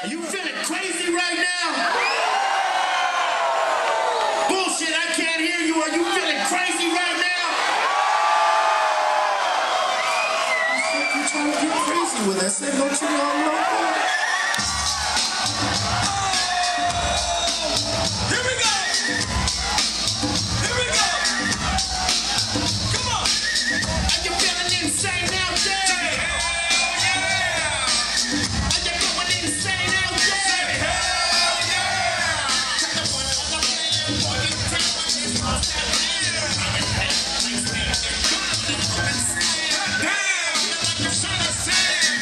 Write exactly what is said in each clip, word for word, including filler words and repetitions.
Are you feeling crazy right now? Bullshit, I can't hear you. Are you feeling crazy right now? You're trying to get crazy with us. Don't you all know that? Here we go! Here we go! Come on! Are you feeling insane out there? Hell yeah! Are you going insane out there? Hell yeah! Damn! Like a son of Sam!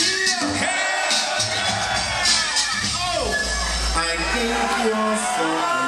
I think you're so